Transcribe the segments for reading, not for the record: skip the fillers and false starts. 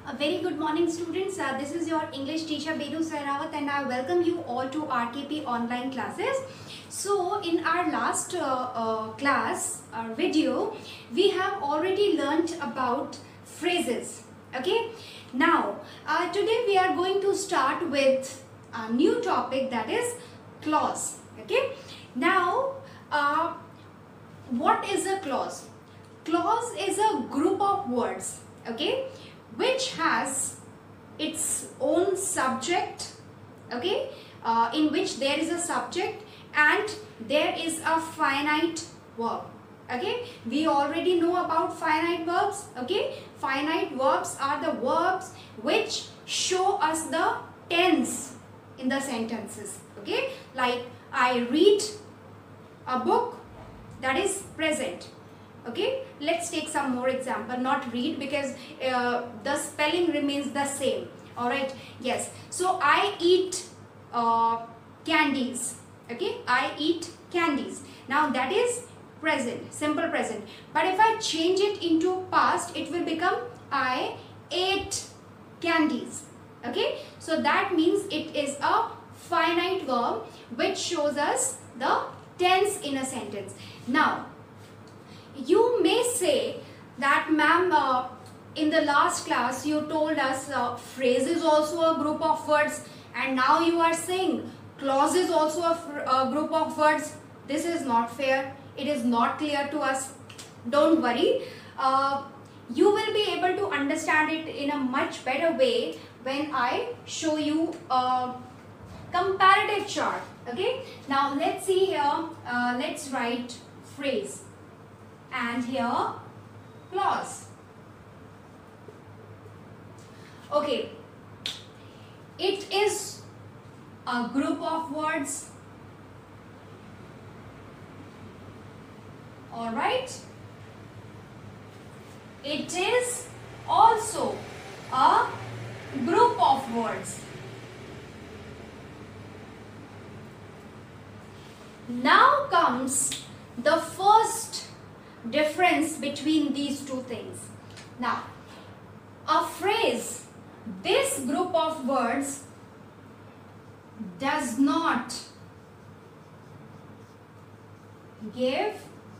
A very good morning, students. This is your English teacher Benu Sehrawat and I welcome you all to RKP online classes. So in our last class video, we have already learnt about phrases. Okay. Now today we are going to start with a new topic, that is clause. Okay. Now what is a clause? Clause is a group of words, okay, which has its own subject, okay, in which there is a subject and there is a finite verb. Okay, we already know about finite verbs. Okay, finite verbs are the verbs which show us the tense in the sentences. Okay, like I read a book, that is present. Okay, let's take some more example. Not read, because the spelling remains the same. All right, yes. So I eat candies. Okay, I eat candies. Now that is present, simple present. But if I change it into past, it will become I ate candies. Okay, so that means it is a finite verb which shows us the tense in a sentence. Now you may say that, ma'am, in the last class you told us phrase is also a group of words, and now you are saying clause is also a group of words. This is not fair. It is not clear to us. Don't worry. You will be able to understand it in a much better way when I show you a comparative chart. Okay. Now let's see here. Let's write phrase. And here clause. Okay, it is a group of words. All right, it is also a group of words. Now comes the first difference between these two things. Now, a phrase, this group of words, does not give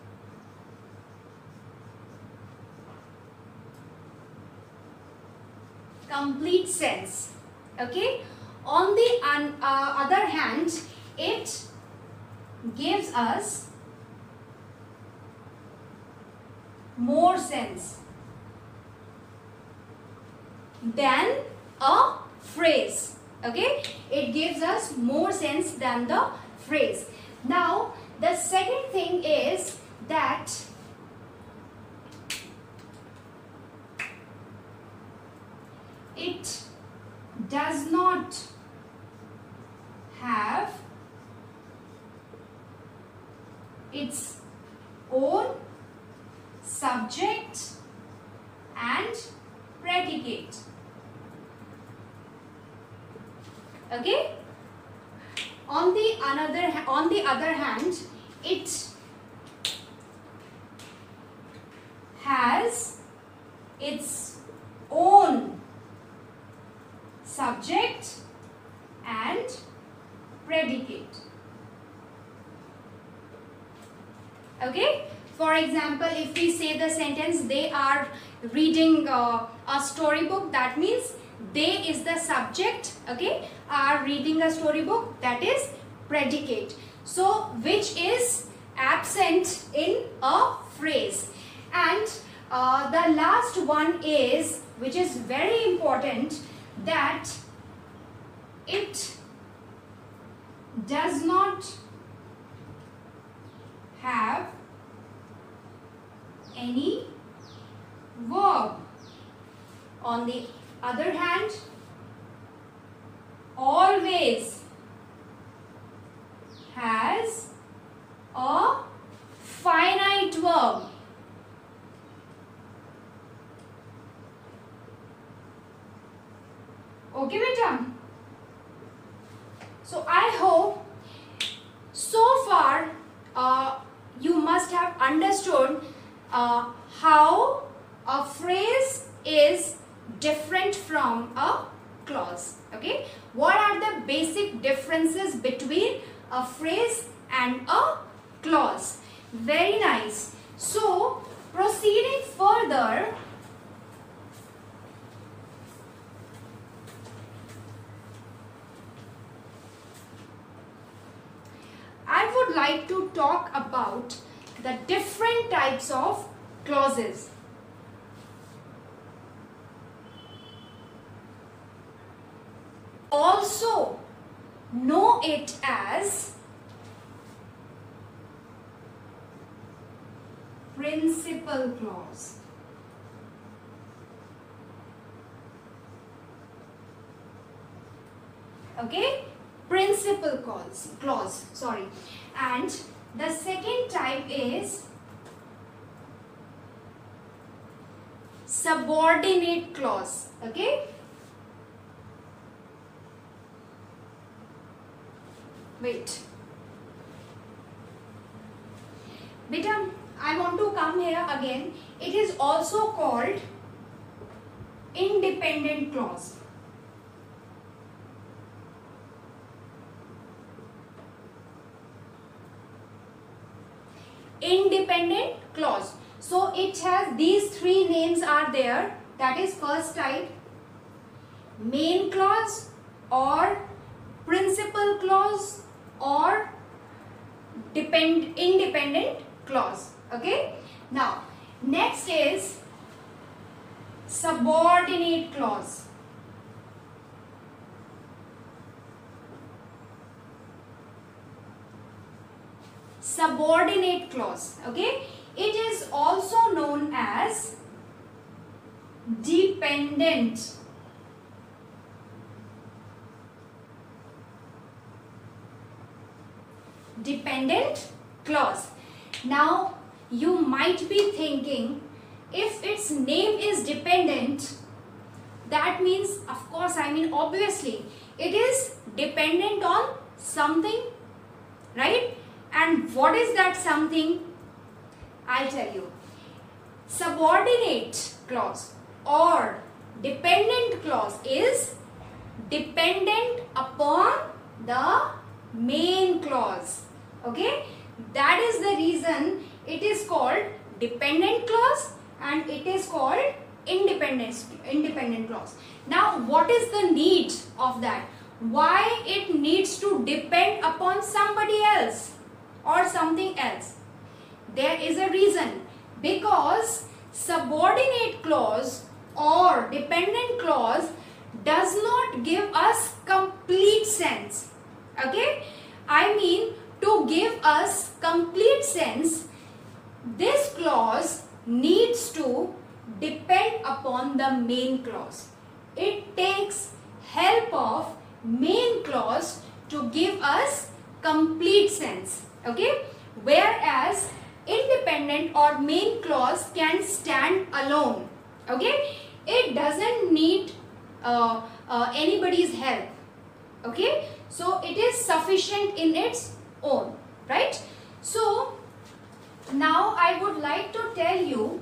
complete sense. Okay, on the other hand, it gives us more sense than a phrase. Okay, it gives us more sense than the phrase. Now the second thing is that it does not have its own subject and predicate. Okay, on the other hand, it has its own subject and predicate. Okay, for example, if we say the sentence, they are reading a storybook, that means they is the subject. Okay, are reading a storybook, that is predicate. So which is absent in a phrase. And the last one is, which is very important, that it does not have any verb. On the other hand, always has a finite verb. Okay, beta? So I hope so far you must have understood how a phrase is different a phrase and a clause. Very nice. So proceeding further, I would like to talk about the different types of clauses. Also know it as principal clause. Okay, principal clause, sorry. And the second type is subordinate clause. Okay, wait, beta, I want to come here again. It is also called independent clause. Independent clause. So it has these three names are there. That is first type, main clause or principal clause or independent clause. Okay. Now next is subordinate clause. Subordinate clause. Okay, it is also known as dependent clause. Now you might be thinking, if its name is dependent, that means, of course, I mean obviously it is dependent on something, right? And what is that something? I'll tell you. Subordinate clause or dependent clause is dependent upon the main clause. Okay, that is the reason it is called dependent clause and it is called independent clause. Now what is the need of that? Why it needs to depend upon somebody else or something else? There is a reason, because subordinate clause or dependent clause does not give us complete sense. Okay, I mean, to give us complete sense, this clause needs to depend upon the main clause. It takes help of main clause to give us complete sense. Okay, whereas independent or main clause can stand alone. Okay, it doesn't need anybody's help. Okay, so it is sufficient in its own, right? So now I would like to tell you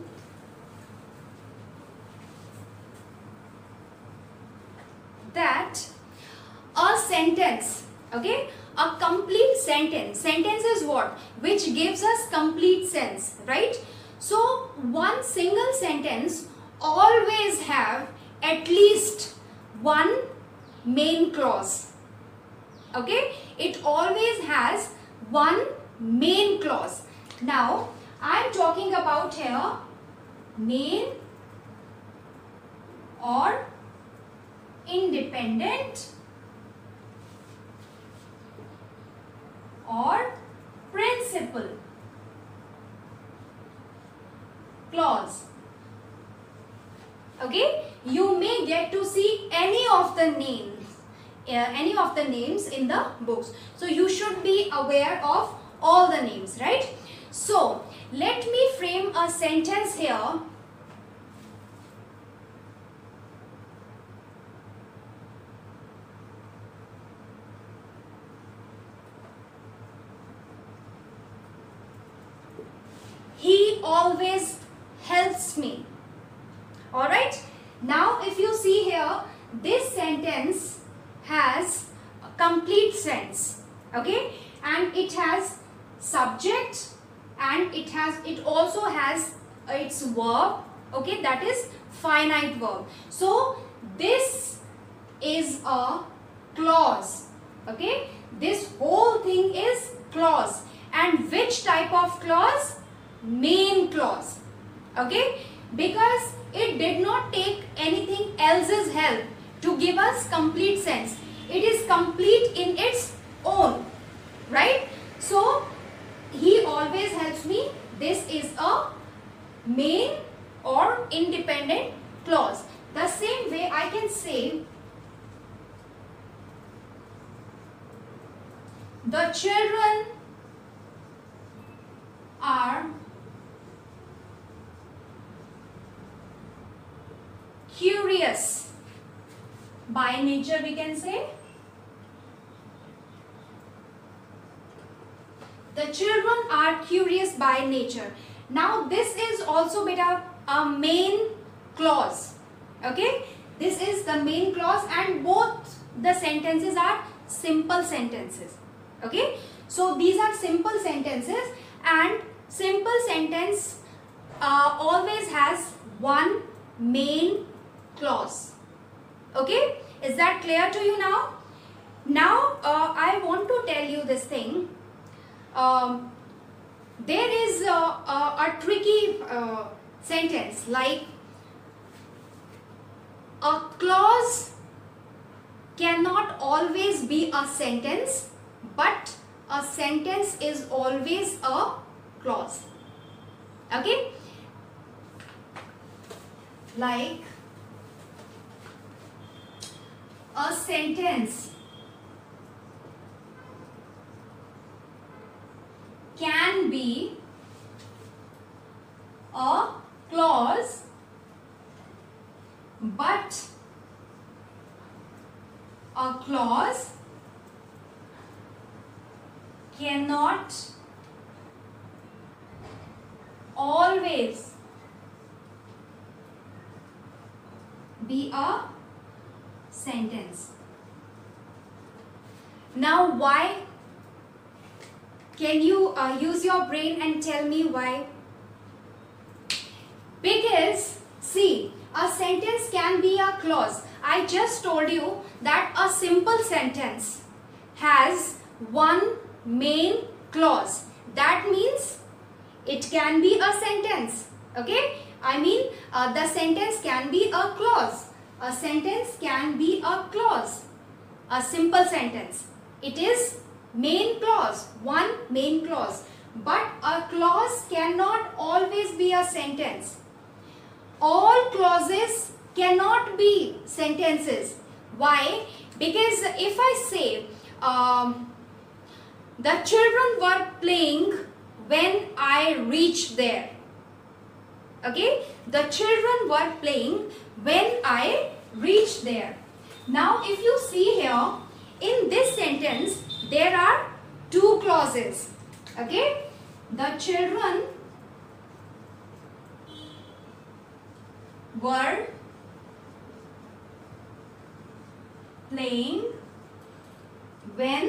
that a sentence, okay, a complete sentence is what? Which gives us complete sense, right? So one single sentence always have at least one main clause. Okay, it always has one main clause. Now I am talking about here main or independent or principal clause. Okay, you may get to see any of the names in the books, so you should be aware of all the names, right? So let me frame a sentence here. He always helps me. Alright, now if you see here, this sentence has a complete sense. Okay, and it has subject, and it also has its verb. Okay, that is finite verb. So this is a clause. Okay, this whole thing is clause. And which type of clause? Main clause. Okay, because it did not take anything else's help to give us complete sense. It is complete in its own, right? So he always helps me. This is a main or independent clause. The same way I can say the children are curious by nature, we can say. The children are curious by nature. Now this is also beta a main clause. Okay, this is the main clause, and both the sentences are simple sentences. Okay, so these are simple sentences, and simple sentence always has one main clause. Okay, is that clear to you now? Now I want to tell you this thing. There is a tricky sentence, like a clause cannot always be a sentence, but a sentence is always a clause. Okay, like a sentence can be a clause, but a clause cannot always be a sentence. Now why? Can you use your brain and tell me why? Because see, a sentence can be a clause. I just told you that a simple sentence has one main clause. That means it can be a sentence. Okay, I mean the sentence can be a clause. A sentence can be a clause. A simple sentence, it is main clause, one main clause. But a clause cannot always be a sentence. All clauses cannot be sentences. Why? Because if I say the children were playing when I reached there. Okay, the children were playing when I reached there. Now if you see here, in this sentence there are two clauses. Okay, the children were playing when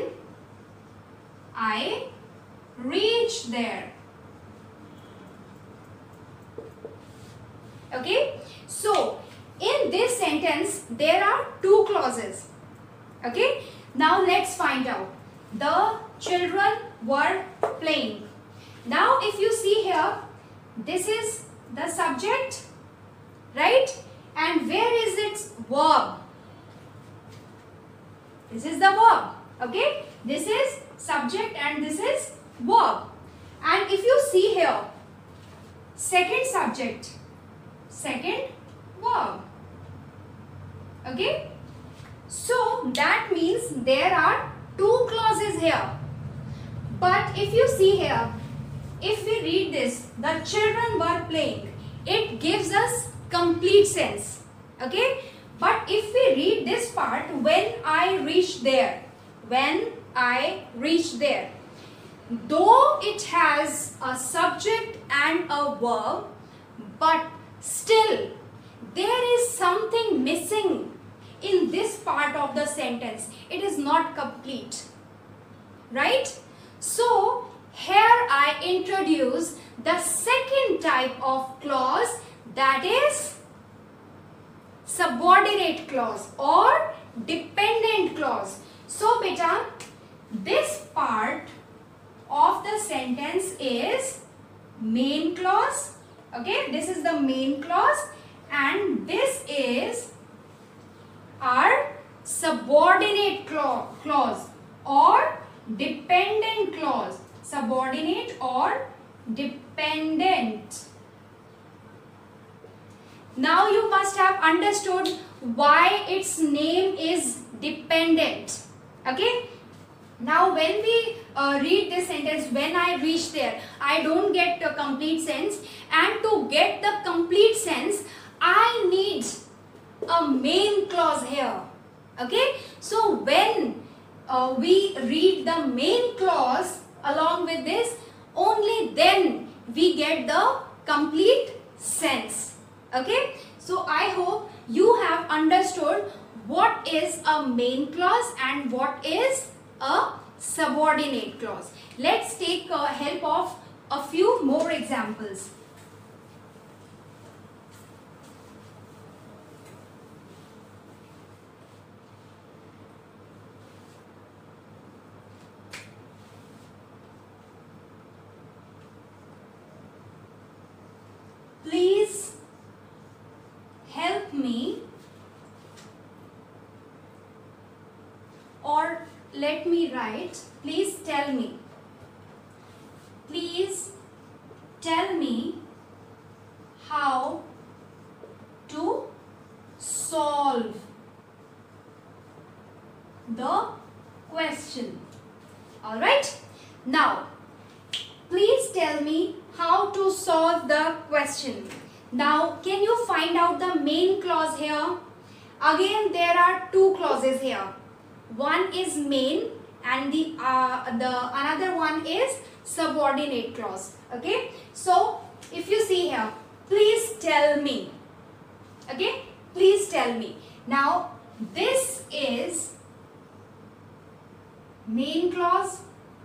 I reached there. Okay, so in this sentence there are two clauses. Okay, now let's find out. The children were playing. Now if you see here, this is the subject, right? And where is its verb? This is the verb. Okay, this is subject and this is verb. And if you see here, second subject, second verb. Okay, so that means there are two clauses here. But if you see here, if we read this, the children were playing, it gives us complete sense. Okay, but if we read this part, when I reached there, when I reached there, though it has a subject and a verb, but still there is something missing in this part of the sentence. It is not complete, right? introduce the second type of clause, that is subordinate clause or dependent clause. So beta, this part of the sentence is main clause. Okay, this is the main clause and this is our subordinate clause or dependent clause. Subordinate or dependent. Now you must have understood why its name is dependent. Okay. Now when we read this sentence, when I reach there, I don't get a complete sense, and to get the complete sense, I need a main clause here. Okay. So when we read the main clause along with this, only then we get the complete sense. Okay. So I hope you have understood what is a main clause and what is a subordinate clause. Let's take help of a few more examples. Please help me, or let me write, please tell me. Please tell me how to solve the question. Alright. Now, please tell me how to solve the question. Now, can you find out the main clause here? Again, there are two clauses here. One is main and the another one is subordinate clause. Okay. So, if you see here, please tell me. Okay. Please tell me. Now, this is main clause.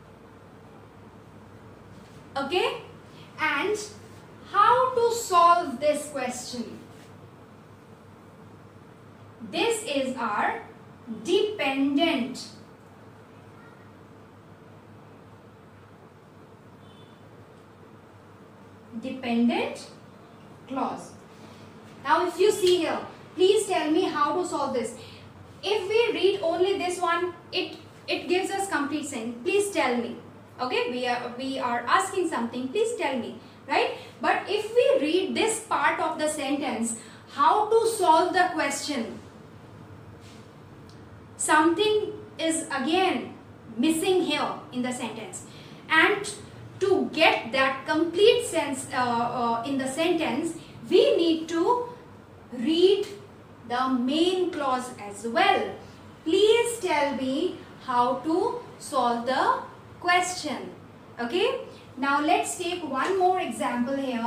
Okay. And how to solve this question? This is our dependent. Dependent clause. Now if you see here, please tell me how to solve this. If we read only this one, it gives us complete sense. Please tell me. Okay, we are asking something, please tell me, right? But if we read this part of the sentence, how to solve the question, something is again missing here in the sentence, and to get that complete sense in the sentence, we need to read the main clause as well. Please tell me how to solve the question. Okay. Now let's take one more example here.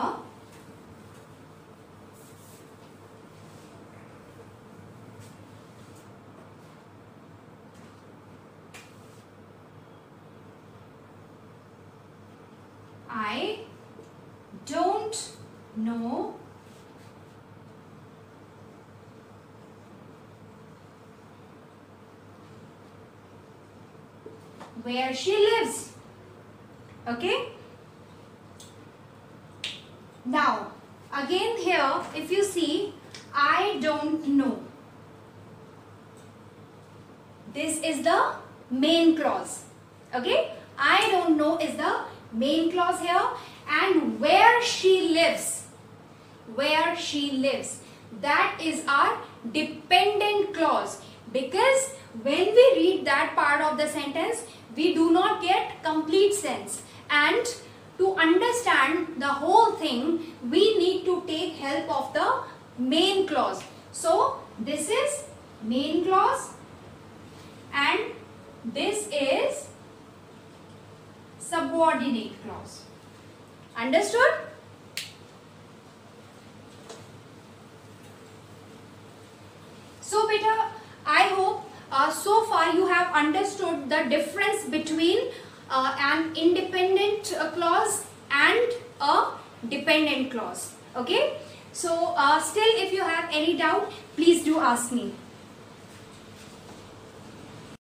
I don't know where she lives. Okay. Now again here, if you see, I don't know, this is the main clause. Okay. I don't know is the main clause here, and where she lives, that is our dependent clause, because when we read that part of the sentence, we do not get complete sense, and to understand the whole thing, we need to take help of the main clause. So this is main clause and this is subordinate clause. Understood? So beta, I hope so far you have understood the difference between an independent clause and a dependent clause. Okay, so still if you have any doubt, please do ask me.